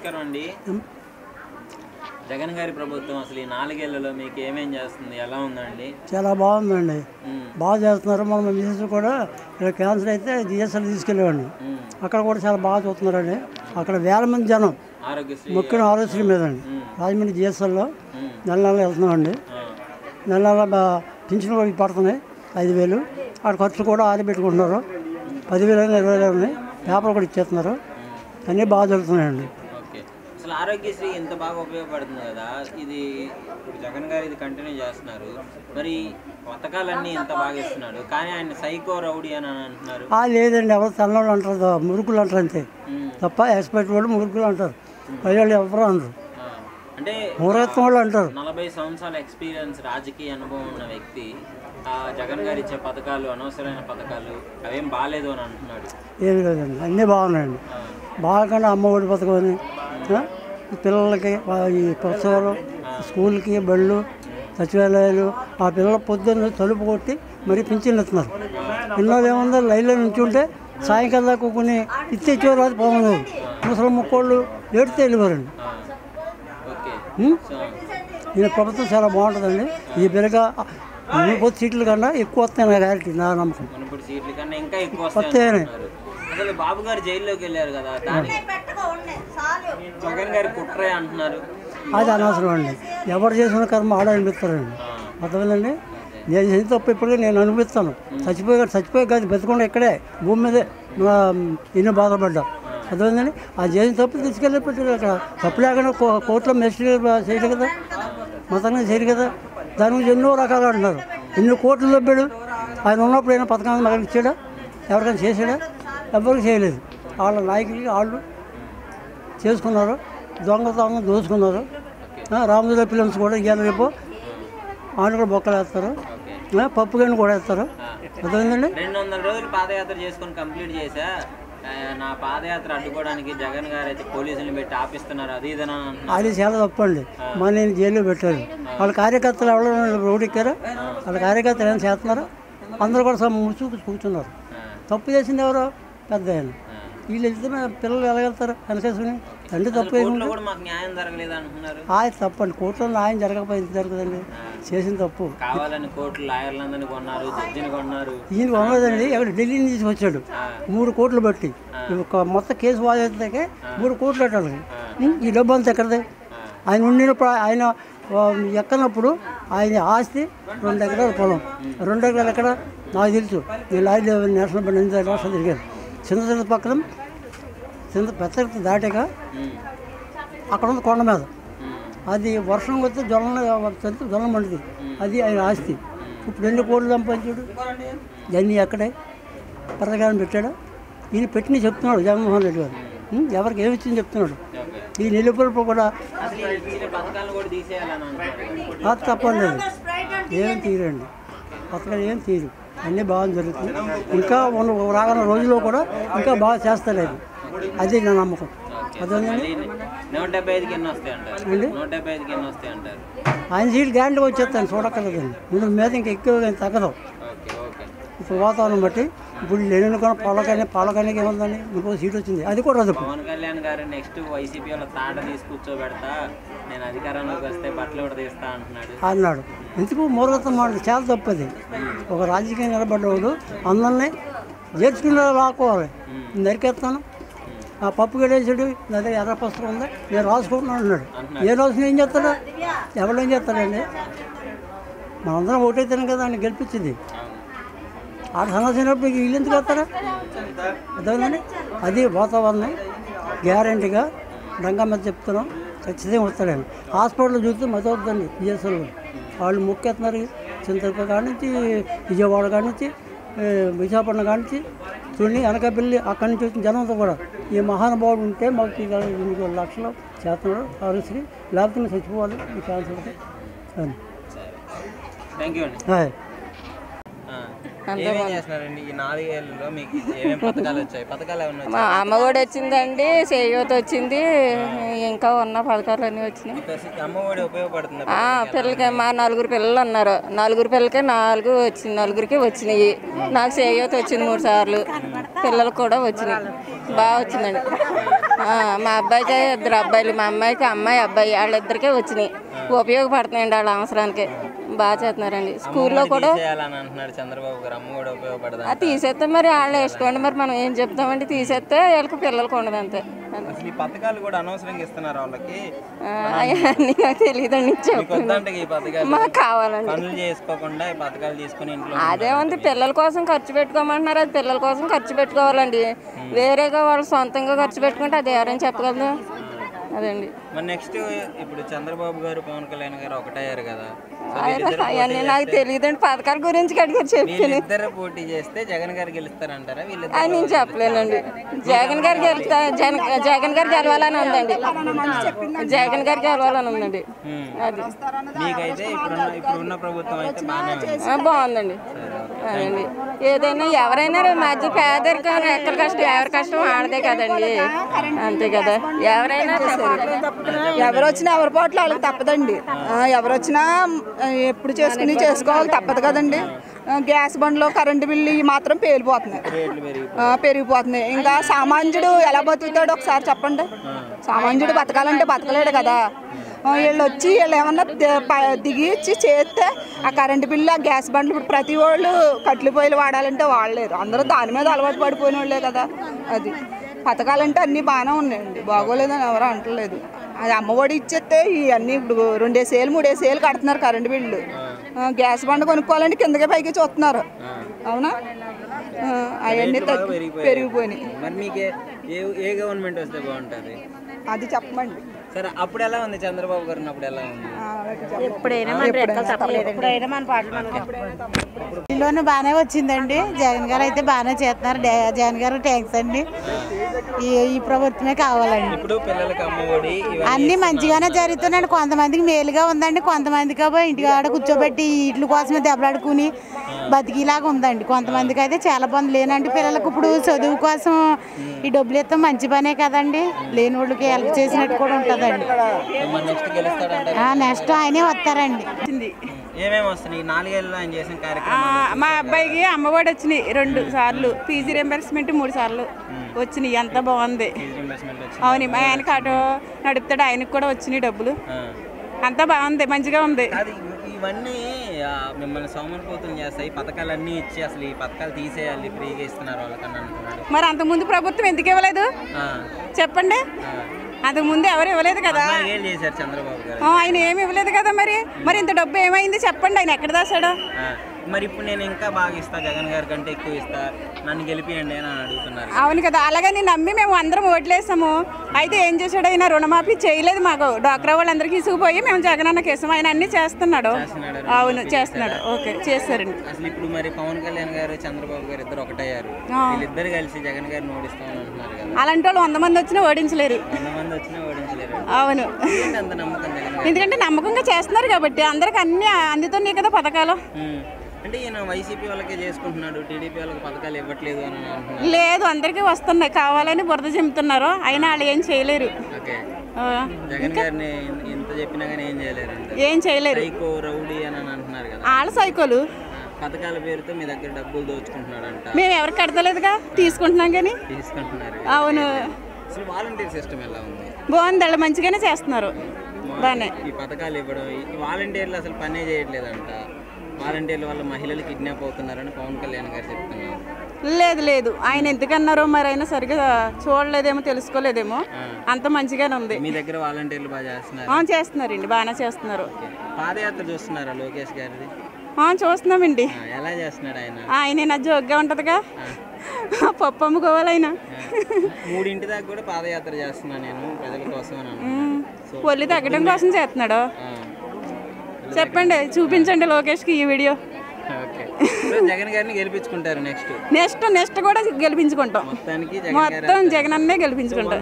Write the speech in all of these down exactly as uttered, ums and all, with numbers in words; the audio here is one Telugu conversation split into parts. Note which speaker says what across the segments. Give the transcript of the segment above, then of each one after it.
Speaker 1: నమస్కారం అండి. జగన్ గారి ప్రభుత్వం అసలు ఈ నాలుగేళ్లలో మీకు ఏమేం చేస్తుంది, ఎలా ఉందండి?
Speaker 2: చాలా బాగుందండి, బాగా చేస్తున్నారు. మన మిసెస్ కూడా క్యాన్సర్ అయితే జిఎస్ఎల్ తీసుకెళ్ళేవాడిని, అక్కడ కూడా చాలా బాగా చూస్తున్నారండి. అక్కడ వేల మంది జనం ముఖ్యం ఆరోగ్యశ్రీ మీద అండి. రాజమండ్రి జిఎస్ఎల్లో నెల నెల వెళ్తున్నామండి. నెల నెల పింఛన్ కూడా పడుతున్నాయి ఐదు వేలు. అక్కడ ఖర్చు కూడా ఆరిపెట్టుకుంటున్నారు. పదివేలు ఇరవై వేలు ఉన్నాయి. పేపర్ కూడా ఇచ్చేస్తున్నారు. అన్నీ బాగా జరుగుతున్నాయండి.
Speaker 1: అసలు ఆరోగ్యశ్రీ ఇంత బాగా ఉపయోగపడుతుంది కదా, ఇది ఇప్పుడు జగన్ గారు ఇది కంటిన్యూ చేస్తున్నారు. మరి పథకాలన్నీ ఇంత బాగా ఇస్తున్నాడు, కానీ ఆయన సైకో రౌడీ అని అంటున్నారు.
Speaker 2: లేదండి, ఎవరు తల్లవాళ్ళు అంటారు, మురుకులు అంటారు అంతే తప్ప ఎక్స్పర్ట్ వాళ్ళు మురుకులు అంటారు. వాళ్ళు ఎవరు అనరు,
Speaker 1: అంటే
Speaker 2: మూరత్వం వాళ్ళు అంటారు.
Speaker 1: నలభై సంవత్సరాల ఎక్స్పీరియన్స్, రాజకీయ అనుభవం ఉన్న వ్యక్తి జగన్ గారు ఇచ్చే పథకాలు అనవసరమైన పథకాలు అవేం బాగాలేదు అని అంటున్నాడు.
Speaker 2: ఏమి లేదండి, అన్నీ బాగున్నాయండి. బాగా అమ్మ ఒడి పథకం అని పిల్లలకి ఈ పుస్తకాలు, స్కూల్కి బళ్ళు, సచివాలయాలు, ఆ పిల్లల పొద్దున్న తలుపు కొట్టి మరీ పింఛన్లు ఇస్తున్నారు. పిల్లలు ఏముందో లైన్లో నుంచి ఉంటే సాయంకాలం దాకా కొన్ని ఇచ్చే ఇచ్చేవారు పోమన్నారు. ముసలి ముక్కోళ్ళు ఏడితే వెళ్ళిపోరండి. ఈయన ప్రభుత్వం చాలా బాగుంటుందండి. ఈ పిల్లగా మునుపటి సీట్ల కన్నా ఎక్కువ వస్తాయి నా గ్యారెంటీ, నా నమ్మకం. వస్తాయని
Speaker 1: బాబు గారు జైల్లోకి వెళ్ళారు కదా, జగన్ గారి కుట్రే అంటున్నారు.
Speaker 2: అది అనవసరం అండి. ఎవరు చేసిన కర్మ ఆడ అనిపిస్తారండి. అర్థమైందండి. నేను చేసిన తప్పు ఇప్పటికీ నేను అనిపిస్తాను. చచ్చిపోయి చచ్చిపోయి కాదు, బతుకుండా ఇక్కడే భూమి మీదే ఎన్నో బాధపడ్డా. అర్థమైందండి. ఆ చేసిన తప్పు తీసుకెళ్ళి పెట్టారు. అక్కడ తప్పు లేకుండా కోర్టులో మెజిస్ట్రేట్ చేయరు కదా, మతంగా చేయరు కదా. దాని గురించి ఎన్నో రకాలు అంటున్నారు. ఎన్నో కోట్లు దొబ్బాడు. ఆయన ఉన్నప్పుడు అయినా పథకాన్ని మగనికి ఇచ్చాడా, ఎవరికైనా చేసాడా? ఎవరికి చేయలేదు. వాళ్ళ నాయకులకి వాళ్ళు చేసుకున్నారు, దొంగతనం దోచుకున్నారు. రామోజీ ఫిలిమ్స్ కూడా ఇవాళ రేపు వాళ్ళు కూడా బొక్కలు వేస్తారు, పప్పు గండి కూడా వేస్తారు. అర్థమైందండి.
Speaker 1: రెండు వందల రోజులు పాదయాత్ర చేసుకుని కంప్లీట్ చేసా, నా పాదయాత్ర అడ్డుకోవడానికి జగన్ గారు అయితే పోలీసులను పెట్టి ఆపిస్తున్నారు, అది ఇదని.
Speaker 2: అది చాలా తప్పండి. మన నేను జైల్లో పెట్టారు. వాళ్ళ కార్యకర్తలు ఎవరైనా రోడ్డు ఎక్కారా, వాళ్ళ కార్యకర్తలు ఏమైనా చేస్తున్నారా? అందరూ కూడా ముచ్చు కూర్చున్నారు. తప్పు చేసింది ఎవరో పెద్ద ఆయన. వీళ్ళు వెళ్తే పిల్లలు ఎలాగెళ్తారు వెనకేసుకుని? తండ్రి తప్పు ఆయన తప్పండి. కోర్టులో న్యాయం జరగకపోతే ఎంత జరుగుతుందండి? చేసిన తప్పు.
Speaker 1: కావాలని కోర్టు లాయర్లందరినీ కొన్నారు, జడ్జిని కొన్నారు.
Speaker 2: ఈయన కొనలేదండి, ఎక్కడ ఢిల్లీ నుంచి తీసుకొచ్చాడు మూడు కోట్లు బట్టి. మొత్తం కేసు వాదితే మూడు కోట్లు పెట్టాలి. ఈ డబ్బు అంతా ఎక్కడది? ఆయన ఉండినప్పుడు, ఆయన ఎక్కనప్పుడు ఆయన ఆస్తి రెండు ఎకరాల పొలం. రెండు ఎకరాలు ఎక్కడ నాకు తెలుసు. నేను లారీ నేషనల్ బండి ఎనిమిది రాష్ట్రాలు తిరిగాను. చింత పక్కన చింత పెద్ద దాటాక అక్కడ ఉంది కొండ మీద. అది వర్షం వస్తే జొన్న జొన్న మండుతుంది. అది ఆయన ఆస్తి. ఇప్పుడు ఎన్ని కోట్లు సంపాదించాడు? ఇవన్నీ ఎక్కడే పథకాలను పెట్టాడు. ఈయన పెట్టిన చెప్తున్నాడు జగన్మోహన్ రెడ్డి గారు. ఎవరికి ఏమి ఇచ్చింది చెప్తున్నాడు. ఈ నిలుపులు కూడా తప్పండి, ఏం తీరండి. పథకాలు ఏం తీరు, అన్నీ బాగా జరుగుతుంది. ఇంకా ఉన్న రాగల రోజుల్లో కూడా ఇంకా బాగా చేస్తలేదు. అది నా నమ్మకం. అదేంటండి. ఆయన సీట్లు గ్యారెంటీ వచ్చేస్తాను, చూడక్కర్లేదండి. ముందు మీద ఇంకా ఎక్కువ తగ్గదు. ఇప్పుడు వాతావరణం బట్టి ఇప్పుడు లేని కూడా పాలకనే పాలకనేకి ఏముందండి, ఇంకో సీట్ వచ్చింది, అది కూడా రద్దు.
Speaker 1: పవన్ కళ్యాణ్ గారు నెక్స్ట్ వైసీపీ వాళ్ళ తాట తీసి కూర్చోబెడతా, నేను అధికారంలోకి వస్తే బట్టలు కూడా తీస్తా అంటున్నాడు
Speaker 2: అన్నాడు. ఎందుకు మూర్ఖత్వం మాట, చాలా తప్పది. ఒక రాజకీయం నిలబడ్డవాడు అందరినీ చేర్చుకునే రాకోవాలి. నరికేస్తాను, ఆ పప్పు గడేసాడు, నా దగ్గర ఎర్ర పుస్తకం ఉంది, నేను రాసుకుంటున్నాను అన్నాడు. ఏ రోజున ఏం చేస్తాడు, ఎవరేం చేస్తాడండి? మనందరం ఓటైతేనే కదా ఆయన గెలిపించింది. ఆ సమస్యనప్పుడు వీళ్ళు ఎందుకు వస్తారా? అర్థమైందండి. అది వాతావరణం గ్యారెంటీగా రంగా మీద చెప్తున్నాం, ఖచ్చితంగా వస్తాడండి. హాస్పిటల్ చూస్తే మత వద్దండి. బిఎస్ఎల్ వాళ్ళు మొక్కేస్తున్నారు. చింతలపల్లి కాడి నుంచి, విజయవాడ కాడి నుంచి, విశాఖపట్నం కాడి నుంచి, చూడండి అనకాపల్లి అక్కడి నుంచి వచ్చిన జనంతో కూడా ఈ మహానుభావుడు ఉంటే మాకు ఎనిమిది లక్షలు చేస్తున్నాడు ఆరోగ్యశ్రీ, లేకపోతే చచ్చిపోవాలి ఈ క్యాన్సర్.
Speaker 1: థ్యాంక్ యూ అండి.
Speaker 3: మా అమ్మ కూడా వచ్చిందండి, చేయూత వచ్చింది, ఇంకా ఉన్న పథకాలు అన్నీ వచ్చినాయి. పిల్లలకి మా నలుగురు పిల్లలు ఉన్నారు, నలుగురు పిల్లలకి నాలుగు వచ్చింది, నలుగురికి వచ్చినాయి. నాకు చేయూత వచ్చింది మూడు సార్లు, పిల్లలకు కూడా వచ్చినాయి, బాగా వచ్చిందండి. మా అబ్బాయికి ఇద్దరు అబ్బాయిలు, మా అమ్మాయికి అమ్మాయి అబ్బాయి వాళ్ళిద్దరికే వచ్చినాయి, ఉపయోగపడుతున్నాయండి వాళ్ళ అవసరానికి, బాగా చేస్తున్నారండి. స్కూల్లో కూడా తీసేస్తే మరి వాళ్ళు వేసుకోండి, మరి మనం ఏం చెప్తామండి, తీసేస్తే వాళ్ళకి పిల్లలకు ఉండదు అంతే. నాకు తెలియదండి, మాకు కావాలండి. అదేముంది, పిల్లల కోసం ఖర్చు పెట్టుకోమంటున్నారు, అది పిల్లల కోసం ఖర్చు పెట్టుకోవాలండి. వేరేగా వాళ్ళు సొంతంగా ఖర్చు పెట్టుకుంటే అది ఎవరైనా చెప్పగలదు. అదండి
Speaker 1: మరి నెక్స్ట్ ఇప్పుడు చంద్రబాబు గారు పవన్ కళ్యాణ్ గారు ఒకటయ్యారు కదా,
Speaker 3: అవన్నీ నాకు తెలియదండి, పథకాల గురించి అడిగారు చెప్పాను.
Speaker 1: ఇద్దరు పోటీ చేస్తే జగన్ గారు గెలుస్తారంటారా?
Speaker 3: అది నేను చెప్పలేనండి. జగన్ గారు గెలుస్తా జగన్ గారు గెలవాలని ఉందండి, జగన్ గారు గెలవాలని ఉందండి. అది
Speaker 1: మీకైతే ఇప్పుడున్న ఇప్పుడున్న ప్రభుత్వం అయితే
Speaker 3: బాగుందండి. అదండి ఏదైనా ఎవరైనా మధ్య పేదరికం ఎక్కడ కష్టం ఎవరి కష్టం ఆడదే కదండి, అంతే కదా. ఎవరైనా
Speaker 4: ఎవరు వచ్చినా ఎవరి పోట్లు వాళ్ళకి తప్పదండి, ఎవరు వచ్చినా ఎప్పుడు చేసుకుని చేసుకోవాలి తప్పదు కదండి. గ్యాస్ బండ్లో కరెంటు బిల్లు మాత్రం పేలిపోతున్నాయి, పెరిగిపోతున్నాయి. ఇంకా సామాన్యుడు ఎలా బతుకుతాడు ఒకసారి చెప్పండి. సామాన్యుడు బతకాలంటే బతకలేడు కదా. వీళ్ళు వచ్చి వీళ్ళు ఏమన్నా దిగి ఇచ్చి చేస్తే ఆ కరెంటు బిల్లు ఆ గ్యాస్ బండ్లు ఇప్పుడు ప్రతి వాళ్ళు కట్లు పొయ్యిలు వాడాలంటే వాడలేరు, అందరూ దాని మీద అలవాటు పడిపోయిన వాళ్ళే కదా. అది పథకాలంటే అన్నీ బాగానే ఉన్నాయండి, బాగోలేదని ఎవరు అంటలేదు. అది అమ్మఒడి ఇచ్చేస్తే ఇవన్నీ ఇప్పుడు రెండేసేలు మూడేసేలు కడుతున్నారు కరెంటు బిల్లు. గ్యాస్ బండ్ కొనుక్కోవాలంటే కిందకే పైకి చూస్తున్నారు, అవునా. అవన్నీ పెరిగిపోయినాయి. అది చెప్పమండి.
Speaker 1: సరే, అప్పుడు ఎలా ఉంది చంద్రబాబు గారు ఉన్నప్పుడు ఎలా ఉంది?
Speaker 5: ఇల్లును బాగానే వచ్చిందండి, జగన్ గారు అయితే బాగానే చేస్తున్నారు. జగన్ గారు థ్యాంక్స్ అండి. ఈ ఈ ప్రభుత్వమే కావాలండి.
Speaker 1: ఇప్పుడు పిల్లలకి అమ్మఒడి
Speaker 5: అన్ని మంచిగానే జరుగుతున్నాయండి. కొంతమందికి మేలుగా ఉందండి, కొంతమందికి ఇంటికాడ కూర్చోబెట్టి ఇట్ల కోసమే దెబ్బలాడుకుని బతికిలాగా ఉందండి. కొంతమందికి అయితే చాలా బాగుంది. లేనంటే పిల్లలకు ఇప్పుడు చదువు కోసం ఈ డబ్బులు ఇస్తాం మంచి పనే కదండి, లేని వాళ్ళకి హెల్ప్ చేసినట్టు కూడా ఉంటుందండి. నెక్స్ట్ ఆయనే వస్తారండి.
Speaker 6: మా అబ్బాయికి అమ్మఒడి వచ్చినాయి రెండు సార్లు, ఫీజు రియంబర్స్మెంట్ మూడు సార్లు వచ్చినాయి, ఎంత బాగుంది. అవును, మా ఆయనకి ఆటో నడుపుతాడు, ఆయనకు కూడా వచ్చినాయి డబ్బులు, అంతా బాగుంది, మంచిగా ఉంది.
Speaker 1: ఇవన్నీ మిమ్మల్ని సోమరిపోతులు చేస్తాయి, పథకాలన్నీ ఇచ్చి అసలు ఈ పథకాలు తీసేయాలి, ఫ్రీగా ఇస్తున్నారు వాళ్ళకన్నా అంటున్నాడు.
Speaker 6: మరి అంతకుముందు ప్రభుత్వం ఎందుకు ఇవ్వలేదు చెప్పండి? అంతకు ముందు ఎవరు ఇవ్వలేదు కదా, ఆయన ఏమి ఇవ్వలేదు కదా. మరి మరి ఇంత డబ్బు ఏమైంది చెప్పండి, ఆయన ఎక్కడ దాశాడు?
Speaker 1: మరి ఇప్పుడు నేను ఇంకా బాగా ఇస్తా, జగన్ గారి కంటే ఎక్కువ ఇస్తా, నన్ను గెలిపియండి అని అడుగుతున్నారు.
Speaker 6: అవును కదా, అలాగని నమ్మి మేము అందరం ఓట్లేసాము. అయితే ఏం చేశాడు ఆయన? రుణమాఫీ చేయలేదు మాకు, డాక్రా వాళ్ళందరికీ ఇసుకుపోయి మేము జగన్ అన్నకి వేసాం, ఆయన అన్ని చేస్తున్నాడు. అవును చేస్తున్నాడు, ఓకే చేస్తారండి.
Speaker 1: అసలు ఇప్పుడు మరి పవన్ కళ్యాణ్ గారు చంద్రబాబు గారు ఇద్దరు ఒకటయ్యారు, వీళ్ళిద్దరు కలిసి జగన్ గారిని ఓడిస్తామని అంటున్నారు కదా.
Speaker 6: అలాంటి వాళ్ళు వంద మంది వచ్చినా ఓడించలేరు.
Speaker 1: వంద మంది వచ్చినా ఓడించలేరు.
Speaker 6: అవును,
Speaker 1: అంత నమ్మకం
Speaker 6: ఎందుకంటే నమ్మకంగా చేస్తున్నారు కాబట్టి, అందరికి అన్ని అందుతున్నాయి కదా పథకాలు.
Speaker 1: అంటే ఈయన వైసీపీ వాళ్ళకే చేసుకుంటున్నాడు, టీడీపీ వాళ్ళకి పథకాలు ఇవ్వట్లేదు అని అంటున్నారు.
Speaker 6: లేదు, అందరికీ వస్తున్నాయి, కావాలని బురద చెంపుతున్నారు, అయినా వాళ్ళు ఏం చేయలేరు.
Speaker 1: జగన్ గారిని ఎంత చెప్పినా కానీ ఏం చేయలేరు,
Speaker 6: ఏం చేయలేరు.
Speaker 1: సైకో రౌడీ అని అంటున్నారు కదా,
Speaker 6: వాళ్ళ సైకోలు.
Speaker 1: పథకాల పేరుతో మీ దగ్గర డబ్బులు దోచుకుంటున్నాడు అంట.
Speaker 6: మేము ఎవరికి కడతలేదుగా, తీసుకుంటున్నాం కానీ.
Speaker 1: తీసుకుంటున్నారు.
Speaker 6: అవును.
Speaker 1: అసలు వాలంటీర్ సిస్టమ్ ఎలా ఉంది?
Speaker 6: బాగుంది, వాళ్ళు మంచిగానే చేస్తున్నారు, బాగానే.
Speaker 1: ఈ పథకాలు ఇవ్వడం, ఈ వాలంటీర్లు అసలు పనే చేయట్లేదంట, వాలంటీర్ల వల్ల మహిళలు కిడ్నాప్ అవుతున్నారని పవన్ కళ్యాణ్ గారు చెప్తున్నారు.
Speaker 6: లేదు లేదు, ఆయన ఎందుకన్నారో మరి, అయినా సరిగ్గా చూడలేదేమో, తెలుసుకోలేదేమో, అంత మంచిగానే ఉంది.
Speaker 1: మీ దగ్గర వాలంటీర్లు బాగా చేస్తున్నారు?
Speaker 6: చేస్తున్నారండి, బాగానే చేస్తున్నారు.
Speaker 1: పాదయాత్ర చూస్తున్నారా లోకేష్ గారిది?
Speaker 6: చూస్తున్నామండి.
Speaker 1: ఎలా చేస్తున్నాడు ఆయన?
Speaker 6: ఆయన నా జోగ్గా ఉంటదిగా, పప్పు అమ్ముకోవాలి ఆయన.
Speaker 1: మూడింటి దాకా కూడా పాదయాత్ర చేస్తున్నా నేను ప్రజల కోసం అని,
Speaker 6: ఒళ్ళు తగ్గడం కోసం చేస్తున్నాడు. చెప్పండి, చూపించండి లోకేష్కి ఈ వీడియో.
Speaker 1: జగన్ గారిని గెలిపించుకుంటారు. నెక్స్ట్
Speaker 6: నెక్స్ట్ నెక్స్ట్ కూడా గెలిపించుకుంటాం, మొత్తం జగన్ అన్నే గెలిపించుకుంటాం.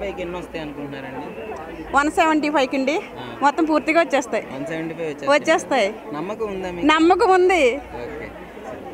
Speaker 6: వన్ సెవెంటీ ఫైవ్ కిండి మొత్తం పూర్తిగా వచ్చేస్తాయి, వచ్చేస్తాయి. నమ్మకం ఉంది.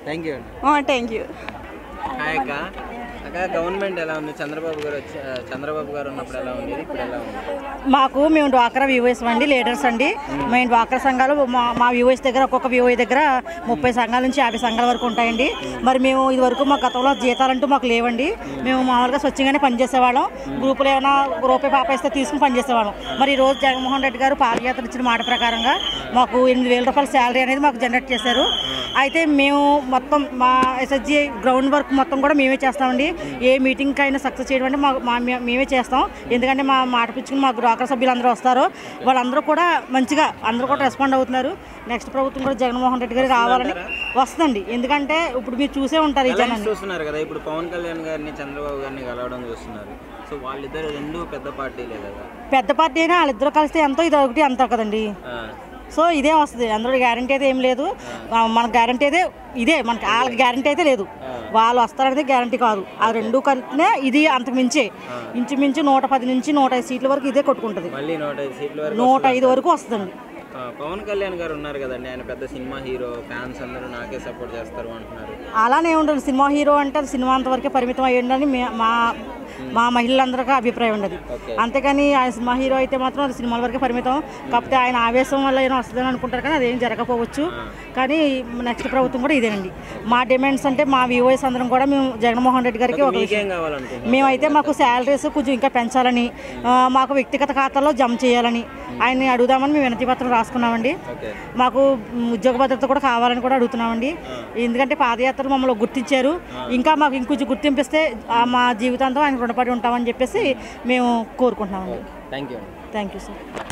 Speaker 1: థ్యాంక్ యూ అండి.
Speaker 6: Thank you.
Speaker 1: హాయ్ అక్క. అక్క గవర్నమెంట్ ఎలా ఉంది? చంద్రబాబు గారు వచ్చి చంద్రబాబు గారు ఉన్నప్పుడు ఎలా ఉంది, ఇప్పుడు ఎలా ఉంది?
Speaker 7: మాకు మేము డ్వాక్రా వివోఎస్ అండి, లీడర్స్ అండి. మేము డ్వాక్రా సంఘాలు మా మా వివోఎస్ దగ్గర ఒక్కొక్క వివోఏ దగ్గర ముప్పై సంఘాల నుంచి యాభై సంఘాల వరకు ఉంటాయండి. మరి మేము ఇది వరకు మా గతంలో జీతాలంటూ మాకు లేవండి. మేము మామూలుగా స్వచ్ఛంగానే పనిచేసేవాళ్ళం. గ్రూపులు ఏమైనా రూపాయి పాపేస్తే తీసుకుని పనిచేసేవాళ్ళం. మరి ఈ రోజు జగన్మోహన్ రెడ్డి గారు పాదయాత్ర ఇచ్చిన మాట ప్రకారంగా మాకు ఎనిమిది వేల రూపాయల శాలరీ అనేది మాకు జనరేట్ చేశారు. అయితే మేము మొత్తం మా ఎస్ఎస్జి గ్రౌండ్ వర్క్ మొత్తం కూడా మేమే చేస్తామండి. ఏ మీటింగ్కి అయినా సక్సెస్ చేయడం అంటే మా మేమే చేస్తాం. ఎందుకంటే మా మాట పిచ్చుకుని మా డ్వాక్రా సభ్యులు అందరూ వస్తారు. వాళ్ళందరూ కూడా మంచిగా అందరూ కూడా రెస్పాండ్ అవుతున్నారు. నెక్స్ట్ ప్రభుత్వం కూడా జగన్మోహన్ రెడ్డి గారు రావాలని వస్తుందండి. ఎందుకంటే ఇప్పుడు మీరు చూసే ఉంటారు ఈ జనాన్ని
Speaker 1: చూస్తున్నారు కదా. ఇప్పుడు పవన్ కళ్యాణ్ గారిని చంద్రబాబు గారిని కలవడం చూస్తున్నారు. సో వాళ్ళిద్దరు రెండు పెద్ద పార్టీలే కదా.
Speaker 7: పెద్ద పార్టీ అయినా వాళ్ళిద్దరు కలిస్తే ఎంతో ఇది ఒకటి అంతా కదండి. సో ఇదే వస్తుంది. అందులో గ్యారంటీ అయితే ఏం లేదు. మన గ్యారంటీ అయితే ఇదే, మనకి వాళ్ళకి గ్యారంటీ అయితే లేదు. వాళ్ళు వస్తారనేది గ్యారంటీ కాదు. ఆ రెండు కలిపినే ఇది అంతకు మించే ఇంచుమించు నూట పది నుంచి నూట ఐదు సీట్ల వరకు ఇదే కొట్టుకుంటుంది. నూట ఐదు వరకు వస్తుందండి.
Speaker 1: పవన్ కళ్యాణ్ గారు ఉన్నారు కదండి, ఆయన పెద్ద సినిమా హీరో, ఫ్యాన్స్ అందరూ నాకే సపోర్ట్ చేస్తారు అంటున్నారు.
Speaker 7: అలానే ఉండదు. సినిమా హీరో అంటే అది సినిమా అంతవరకే పరిమితం అయ్యిందని మా మా మహిళలందరికీ అభిప్రాయం ఉండదు. అంతేకాని ఆయన సినిమా హీరో అయితే మాత్రం అది సినిమాల వరకే పరిమితం. కాకపోతే ఆయన ఆవేశం వల్ల ఏమో వస్తుందని అనుకుంటారు, కానీ అదేం జరగకపోవచ్చు. కానీ నెక్స్ట్ ప్రభుత్వం కూడా ఇదేనండి. మా డిమాండ్స్ అంటే మా వివోఎస్ అందరం కూడా మేము జగన్మోహన్ రెడ్డి గారికి ఒక విషయం మేమైతే మాకు శాలరీస్ కొంచెం ఇంకా పెంచాలని, మాకు వ్యక్తిగత ఖాతాలో జమ చేయాలని ఆయన్ని అడుగుదామని మేము వినతి పత్రం రాసుకున్నామండి. మాకు ఉద్యోగ భద్రత కూడా కావాలని కూడా అడుగుతున్నామండి. ఎందుకంటే పాదయాత్రలు మమ్మల్ని గుర్తించారు. ఇంకా మాకు ఇంకొంచెం గుర్తింపిస్తే మా జీవితాంతం ఆయన రుణపడి ఉంటామని చెప్పేసి మేము కోరుకుంటున్నామండి.
Speaker 1: Thank you
Speaker 7: thank you sir.